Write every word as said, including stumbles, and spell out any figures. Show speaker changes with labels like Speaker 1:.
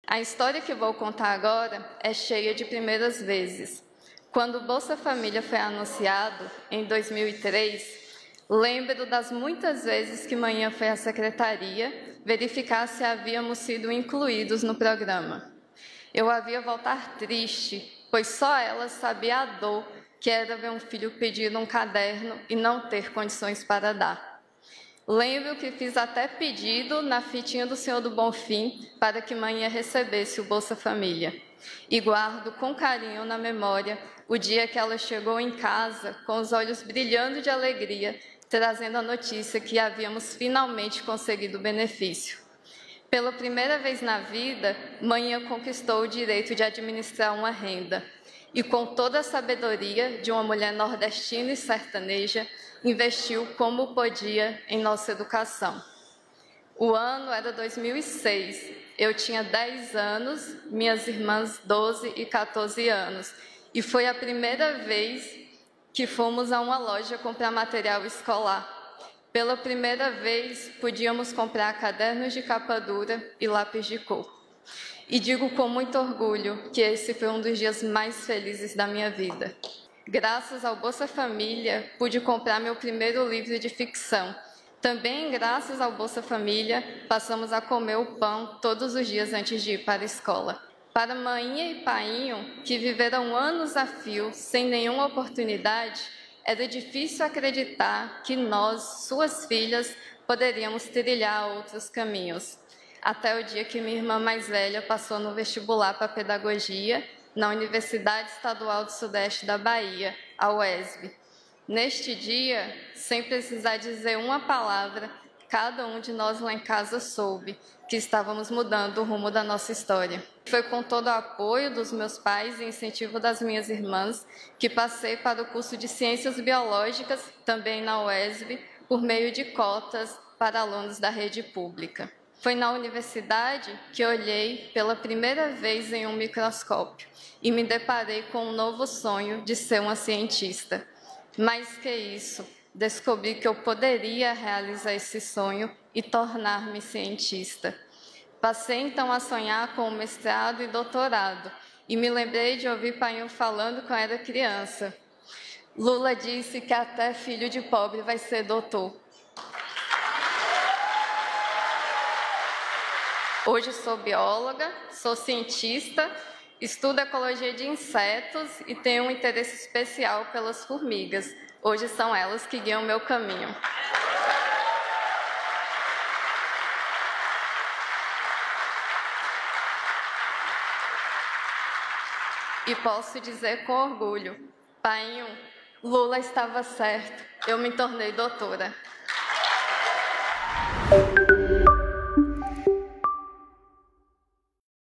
Speaker 1: A história que vou contar agora é cheia de primeiras vezes. Quando o Bolsa Família foi anunciado, em dois mil e três, lembro das muitas vezes que manhã foi à secretaria verificar se havíamos sido incluídos no programa. Eu havia voltar triste, pois só ela sabia a dor que era ver um filho pedir um caderno e não ter condições para dar. Lembro que fiz até pedido na fitinha do Senhor do Bonfim para que manhã recebesse o Bolsa Família. E guardo com carinho na memória o dia que ela chegou em casa com os olhos brilhando de alegria, trazendo a notícia que havíamos finalmente conseguido o benefício. Pela primeira vez na vida, manhã conquistou o direito de administrar uma renda. E com toda a sabedoria de uma mulher nordestina e sertaneja, investiu como podia em nossa educação. O ano era dois mil e seis, eu tinha dez anos, minhas irmãs doze e quatorze anos, e foi a primeira vez que fomos a uma loja comprar material escolar. Pela primeira vez, podíamos comprar cadernos de capa dura e lápis de cor. E digo com muito orgulho que esse foi um dos dias mais felizes da minha vida. Graças ao Bolsa Família, pude comprar meu primeiro livro de ficção. Também, graças ao Bolsa Família, passamos a comer o pão todos os dias antes de ir para a escola. Para Maninha e Painho, que viveram anos a fio, sem nenhuma oportunidade, era difícil acreditar que nós, suas filhas, poderíamos trilhar outros caminhos. Até o dia que minha irmã mais velha passou no vestibular para pedagogia na Universidade Estadual do Sudeste da Bahia, a U E S B. Neste dia, sem precisar dizer uma palavra, cada um de nós lá em casa soube que estávamos mudando o rumo da nossa história. Foi com todo o apoio dos meus pais e incentivo das minhas irmãs que passei para o curso de Ciências Biológicas, também na U E S B, por meio de cotas para alunos da rede pública. Foi na universidade que olhei pela primeira vez em um microscópio e me deparei com um novo sonho de ser uma cientista. Mais que isso, descobri que eu poderia realizar esse sonho e tornar-me cientista. Passei então a sonhar com o mestrado e doutorado e me lembrei de ouvir Painho falando quando era criança. Lula disse que até filho de pobre vai ser doutor. Hoje sou bióloga, sou cientista, estudo ecologia de insetos e tenho um interesse especial pelas formigas. Hoje são elas que guiam o meu caminho. E posso dizer com orgulho, Painho, Lula estava certo, eu me tornei doutora.